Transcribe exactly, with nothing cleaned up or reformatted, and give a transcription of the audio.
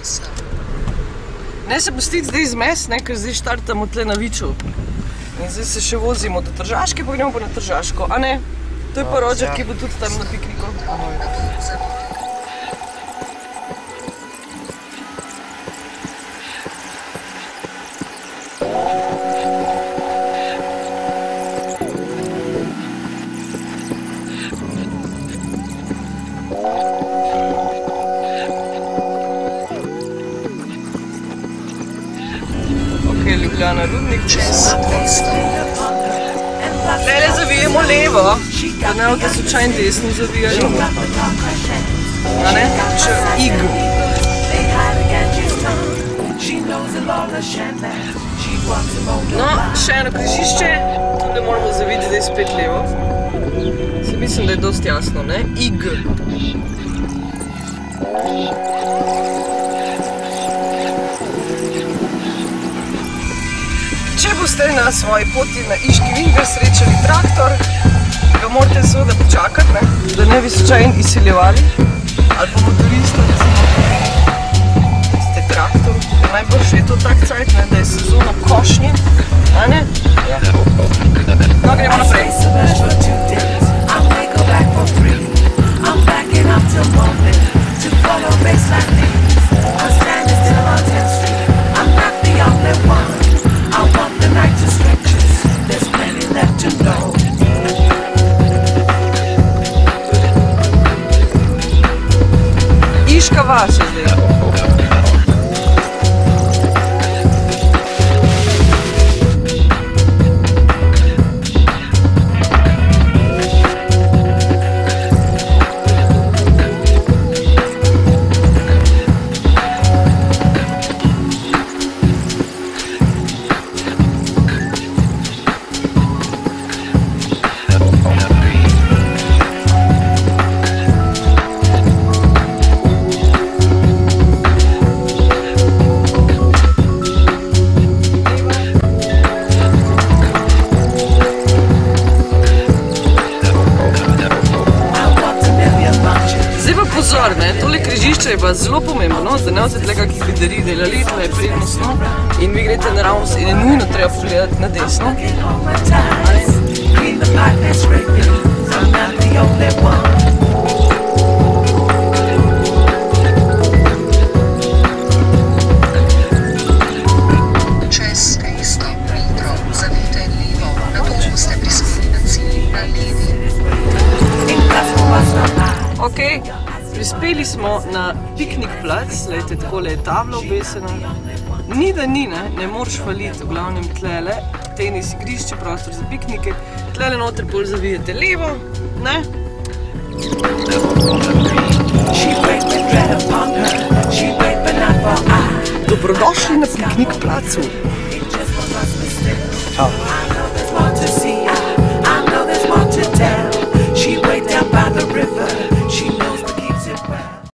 Ne se pustiti zdaj zmes, ne, ker zdaj štartamo tle na Viču. In zdaj se še vozimo do Tržaške, pa gremo pa na Tržaško, a ne? To je pa Roger, ki bo tudi tam na pikniku. Ljubljana, Rudnik. Tlele zavijemo levo, da ne boste slučajno desno zavijali. A ne? Če ig. No, še eno križišče. Tule moramo zaviti zdaj spet levo. Se mislim, da je dosti jasno, ne? Ig. Če boste na svoji poti na Iški Vinger srečali traktor, ga morate seveda počakati, ne? Da ne bi slučajno izsiljevali. Ali pa motorista, recimo. Ste traktor, ker najbolj je to tak cajt, ne? Da je sezona košnje. A ne? Ja. No, gremo naprej. Iška vas je zdaj. Tole križišče je pa zelo pomembno, da ne boste tle kakih videri delali, tle je prednostno in vi greste naravnost in je nujno treba pogledati na desno. Čez tristo metrov zavijte levo, nato boste prispeli na cilj na levi. Okej. Prispeli smo na piknik plac, lejte, takole je tabla obesena. Ni da ni, ne, ne moreš faliti, v glavnem tlele, tenis igrišče, prostor za piknike, tlele noter bolj zavijete levo, ne? Dobrodošli na piknik placu.